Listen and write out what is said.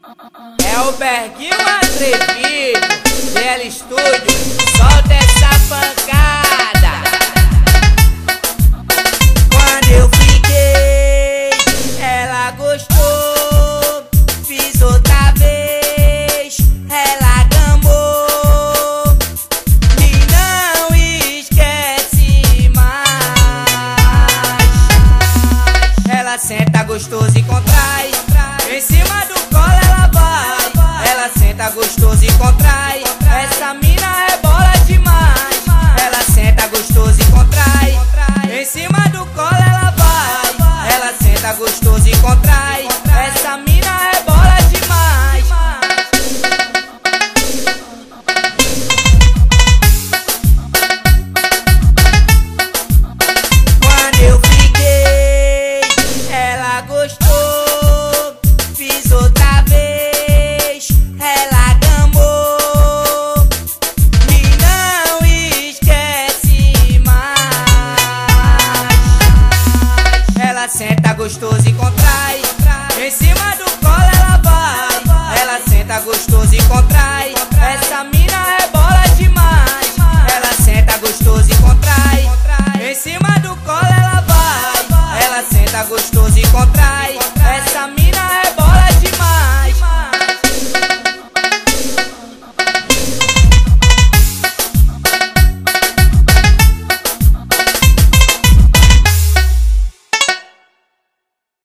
É o Berguinho atrevido, DL Studio, solta essa pancada. Quando eu fiquei, ela gostou, fiz outra vez, ela gamou e não esquece mais. Ela senta gostoso e contrai, em cima do colo ela vai. Ela senta gostoso e contrai, essa mina é bola demais. Ela senta gostoso e contrai, em cima do colo ela vai. Ela senta gostoso e contrai, essa mina é bola demais. Quando eu fiquei, ela gostou, fiz outra vez, ela gamou e não esquece mais. Ela senta gostoso e contrai, em cima do colo ela vai. Ela senta gostoso e contrai, essa mina é